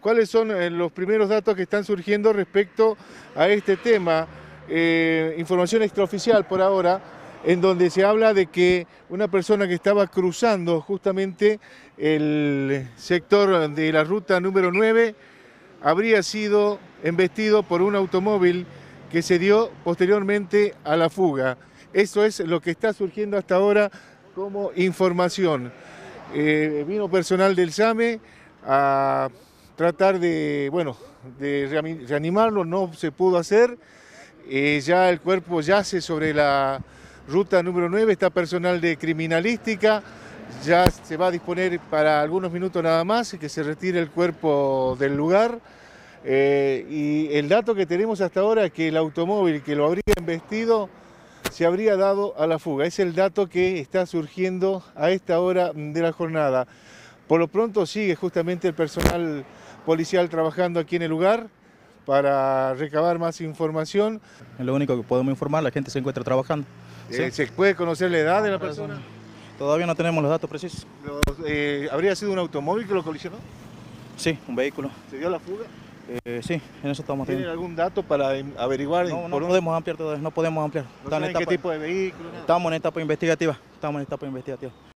¿cuáles son los primeros datos que están surgiendo respecto a este tema? Información extraoficial por ahora, en donde se habla de que una persona que estaba cruzando justamente el sector de la ruta número 9 habría sido embestido por un automóvil que se dio posteriormente a la fuga. Eso es lo que está surgiendo hasta ahora como información. Vino personal del SAME a tratar de, bueno, de reanimarlo, no se pudo hacer. Ya el cuerpo yace sobre la ruta número 9, está personal de criminalística, ya se va a disponer para algunos minutos nada más que se retire el cuerpo del lugar. Y el dato que tenemos hasta ahora es que el automóvil que lo habría embestido se habría dado a la fuga. Es el dato que está surgiendo a esta hora de la jornada. Por lo pronto sigue justamente el personal policial trabajando aquí en el lugar para recabar más información. Es lo único que podemos informar, la gente se encuentra trabajando. ¿Sí? ¿Se puede conocer la edad de la persona? Todavía no tenemos los datos precisos. ¿Habría sido un automóvil que lo colisionó? Sí, un vehículo. ¿Se dio la fuga? Sí, en eso estamos. ¿Tienen algún dato para averiguar? No podemos ampliar todavía, no podemos ampliar. ¿No saben qué tipo de vehículo? Nada. Estamos en etapa investigativa.